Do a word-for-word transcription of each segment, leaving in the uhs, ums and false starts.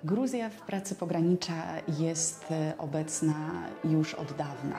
Gruzja w pracy pogranicza jest obecna już od dawna.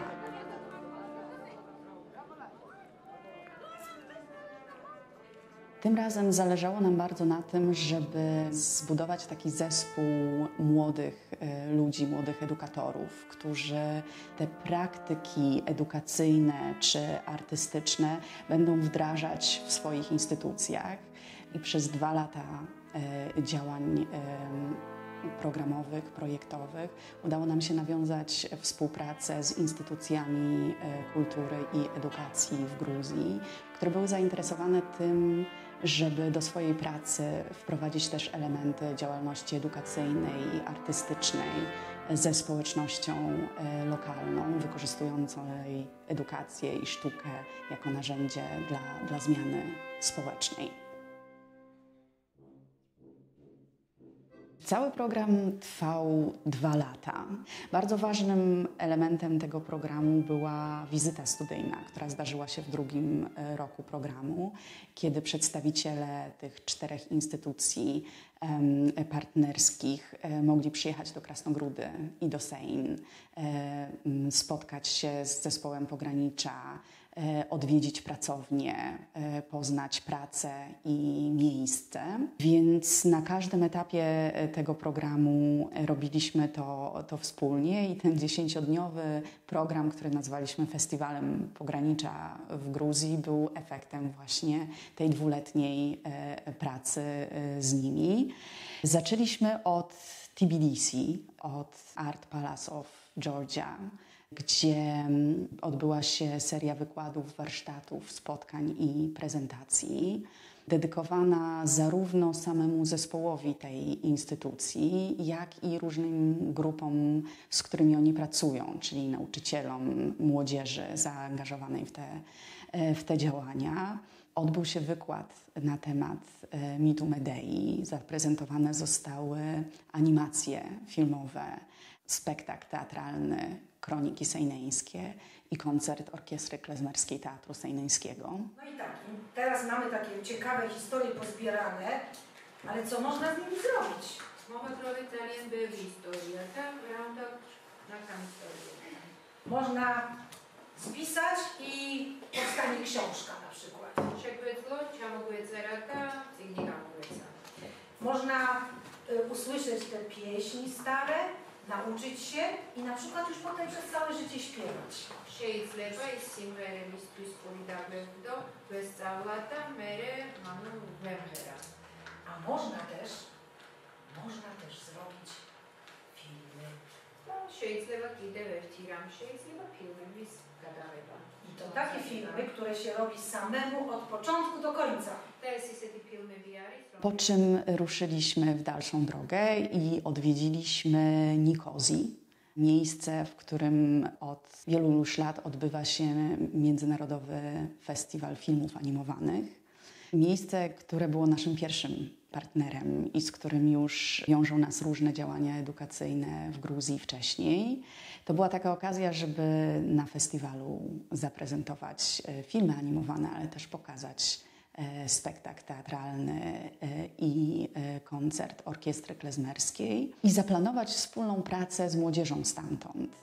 Tym razem zależało nam bardzo na tym, żeby zbudować taki zespół młodych ludzi, młodych edukatorów, którzy te praktyki edukacyjne czy artystyczne będą wdrażać w swoich instytucjach. I przez dwa lata działań programowych, projektowych udało nam się nawiązać współpracę z instytucjami kultury i edukacji w Gruzji, które były zainteresowane tym, żeby do swojej pracy wprowadzić też elementy działalności edukacyjnej i artystycznej ze społecznością lokalną, wykorzystującą edukację i sztukę jako narzędzie dla, dla zmiany społecznej. Cały program trwał dwa lata. Bardzo ważnym elementem tego programu była wizyta studyjna, która zdarzyła się w drugim roku programu, kiedy przedstawiciele tych czterech instytucji um, partnerskich um, mogli przyjechać do Krasnogródy i do Sejn, um, spotkać się z zespołem pogranicza, odwiedzić pracownię, poznać pracę i miejsce. Więc na każdym etapie tego programu robiliśmy to, to wspólnie i ten dziesięciodniowy program, który nazwaliśmy Festiwalem Pogranicza w Gruzji, był efektem właśnie tej dwuletniej pracy z nimi. Zaczęliśmy od Tbilisi, od Art Palace of Georgia, gdzie odbyła się seria wykładów, warsztatów, spotkań i prezentacji, dedykowana zarówno samemu zespołowi tej instytucji, jak i różnym grupom, z którymi oni pracują, czyli nauczycielom, młodzieży zaangażowanej w te, w te działania. Odbył się wykład na temat mitu Medei. Zaprezentowane zostały animacje filmowe, spektakl teatralny Kroniki Sejneńskie i koncert Orkiestry Klezmerskiej Teatru Sejneńskiego. No i tak, teraz mamy takie ciekawe historie pozbierane, ale co można z nimi zrobić? Można spisać i powstanie książka na przykład. Można y, usłyszeć te pieśni stare, nauczyć się i na przykład już potem przez całe życie śpiewać. A można też, można też zrobić filmy. I to takie filmy, które się robi samemu od początku do końca. Po czym ruszyliśmy w dalszą drogę i odwiedziliśmy Nikozji, miejsce, w którym od wielu już lat odbywa się Międzynarodowy Festiwal Filmów Animowanych. Miejsce, które było naszym pierwszym partnerem i z którym już wiążą nas różne działania edukacyjne w Gruzji wcześniej. To była taka okazja, żeby na festiwalu zaprezentować filmy animowane, ale też pokazać spektakl teatralny i koncert Orkiestry Klezmerskiej i zaplanować wspólną pracę z młodzieżą stamtąd.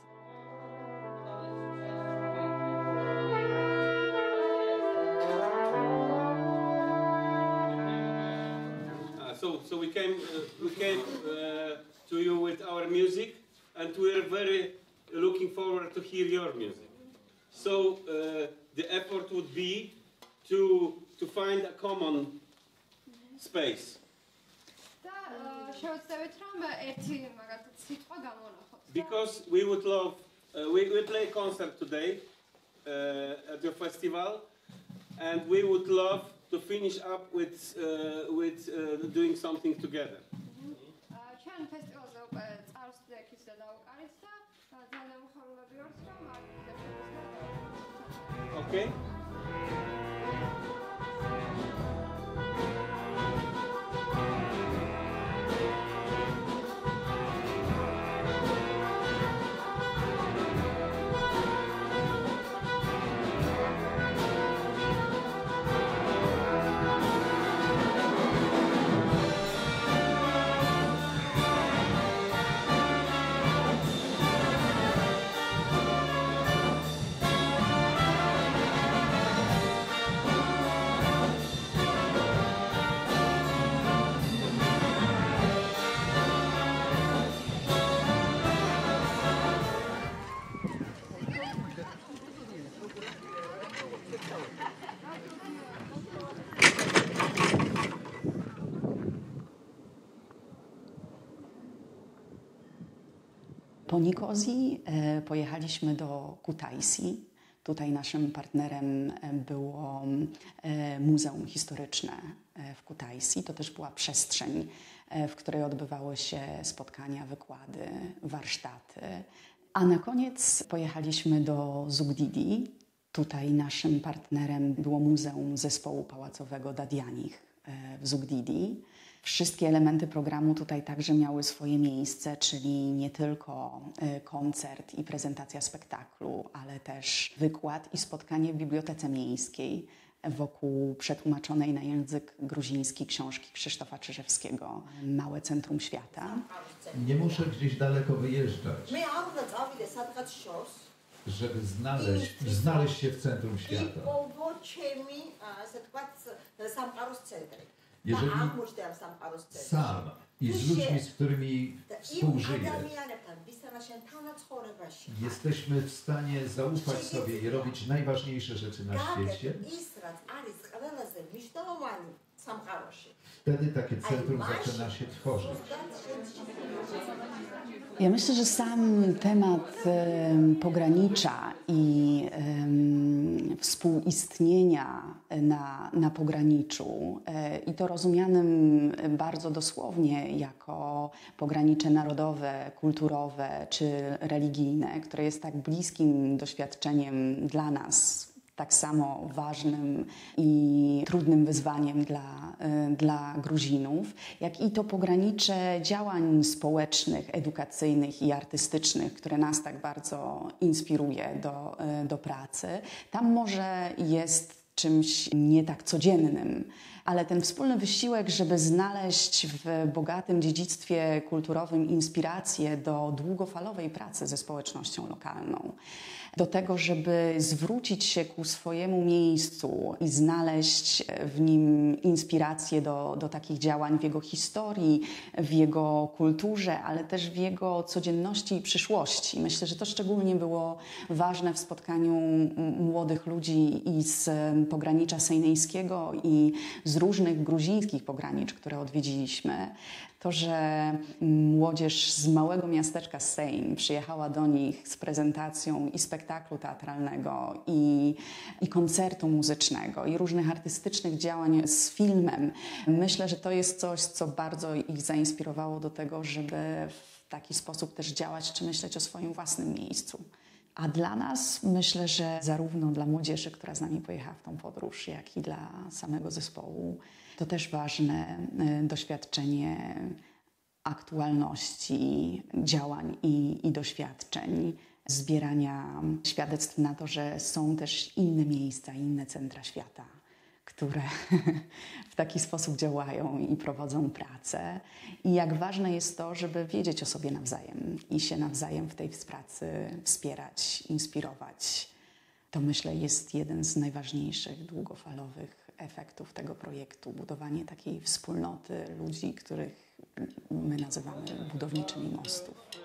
So, so we came, uh, we came uh, to you with our music, and we are very looking forward to hear your music. So uh, the effort would be to to find a common space. Because we would love, uh, we we play a concert today uh, at your festival, and we would love to finish up with uh, with uh, doing something together. Okay. Po Nikozji pojechaliśmy do Kutaisi. Tutaj naszym partnerem było Muzeum Historyczne w Kutaisi. To też była przestrzeń, w której odbywały się spotkania, wykłady, warsztaty. A na koniec pojechaliśmy do Zugdidi. Tutaj naszym partnerem było Muzeum Zespołu Pałacowego Dadianich w Zugdidi. Wszystkie elementy programu tutaj także miały swoje miejsce, czyli nie tylko koncert i prezentacja spektaklu, ale też wykład i spotkanie w Bibliotece Miejskiej wokół przetłumaczonej na język gruziński książki Krzysztofa Czyżewskiego Małe Centrum Świata. Nie muszę gdzieś daleko wyjeżdżać, żeby znaleźć, znaleźć się w centrum świata. Jeżeli sam i z ludźmi, z którymi współżyję, jesteśmy w stanie zaufać sobie i robić najważniejsze rzeczy na świecie, wtedy takie centrum zaczyna się tworzyć. Ja myślę, że sam temat y, pogranicza i y, współistnienia na, na pograniczu y, i to rozumianym bardzo dosłownie jako pogranicze narodowe, kulturowe czy religijne, które jest tak bliskim doświadczeniem dla nas, tak samo ważnym i trudnym wyzwaniem dla, dla Gruzinów, jak i to pogranicze działań społecznych, edukacyjnych i artystycznych, które nas tak bardzo inspiruje do, do pracy. Tam może jest czymś nie tak codziennym, ale ten wspólny wysiłek, żeby znaleźć w bogatym dziedzictwie kulturowym inspirację do długofalowej pracy ze społecznością lokalną, do tego, żeby zwrócić się ku swojemu miejscu i znaleźć w nim inspirację do, do takich działań w jego historii, w jego kulturze, ale też w jego codzienności i przyszłości. Myślę, że to szczególnie było ważne w spotkaniu młodych ludzi i z pogranicza sejnejskiego i z różnych gruzińskich pogranicz, które odwiedziliśmy. To, że młodzież z małego miasteczka Sejm przyjechała do nich z prezentacją i spektaklu teatralnego, i, i koncertu muzycznego, i różnych artystycznych działań z filmem. Myślę, że to jest coś, co bardzo ich zainspirowało do tego, żeby w taki sposób też działać czy myśleć o swoim własnym miejscu. A dla nas, myślę, że zarówno dla młodzieży, która z nami pojechała w tą podróż, jak i dla samego zespołu, to też ważne doświadczenie aktualności działań i, i doświadczeń, zbierania świadectw na to, że są też inne miejsca, inne centra świata, które w taki sposób działają i prowadzą pracę. I jak ważne jest to, żeby wiedzieć o sobie nawzajem i się nawzajem w tej pracy wspierać, inspirować. To, myślę, jest jeden z najważniejszych, długofalowych efektów tego projektu. Budowanie takiej wspólnoty ludzi, których my nazywamy budowniczymi mostów.